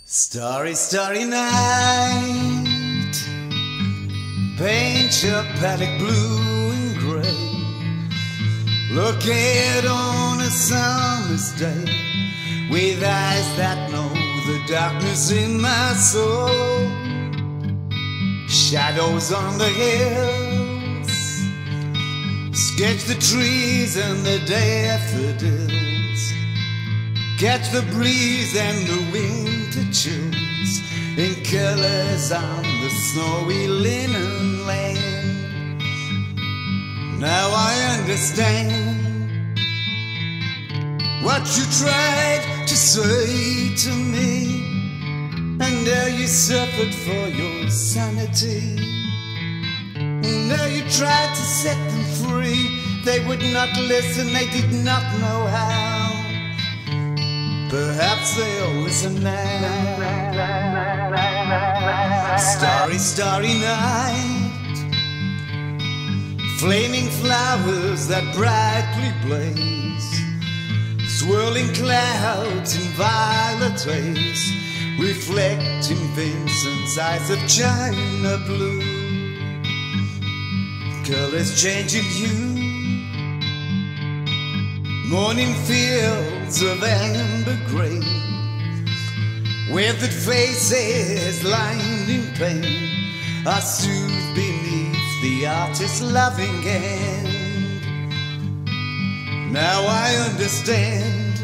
Starry, starry night, paint your palette blue and grey. Look out on a summer's day, with eyes that know the darkness in my soul. Shadows on the hills, sketch the trees and the daffodils. Catch the breeze and the winter chills in colors on the snowy linen land. Now I understand what you tried to say to me, and how you suffered for your sanity. And how you tried to set them free. They would not listen, they did not know how. Perhaps they'll listen now. Starry, starry night, flaming flowers that brightly blaze, swirling clouds in violet haze, reflecting Vincent's eyes of china blue. Colors changing hue, morning fields of amber grain, withered faces lined in pain are soothed beneath the artist's loving hand. Now I understand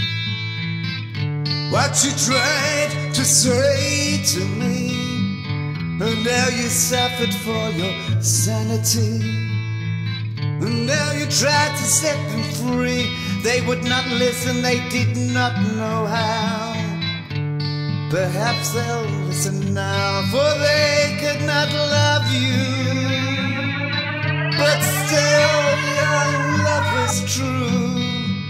what you tried to say to me, and how you suffered for your sanity. And now you tried to set them free. They would not listen, they did not know how. Perhaps they'll listen now, for they could not love you. But still your love was true.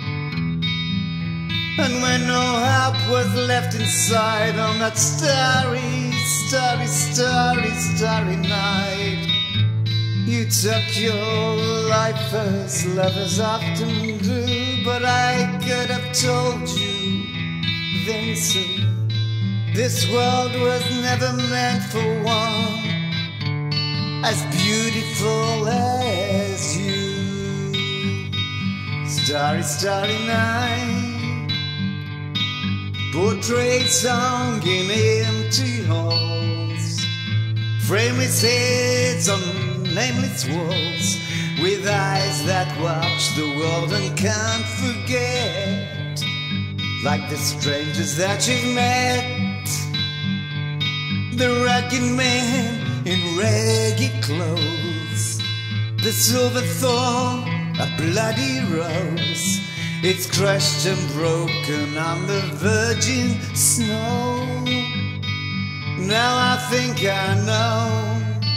And when no hope was left inside on that starry, starry, starry, starry night, you took your life as lovers often do. But I could have told you, Vincent, this world was never meant for one as beautiful as you. Starry, starry night, portraits hung in empty halls, frameless heads on nameless walls, with eyes that watch the world and can't forget, like the strangers that you've met. The rugged man in ragged clothes, the silver thorn, a bloody rose, it's crushed and broken on the virgin snow. Now I think I know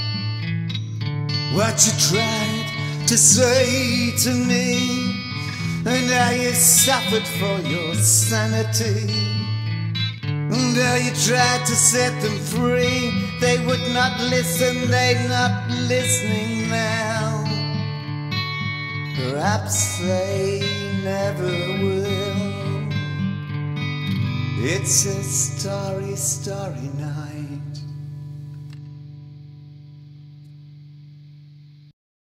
what you tried to say to me, and how you suffered for your sanity. And how you tried to set them free. They would not listen, they're not listening now. Perhaps they never will. It's a starry, starry night.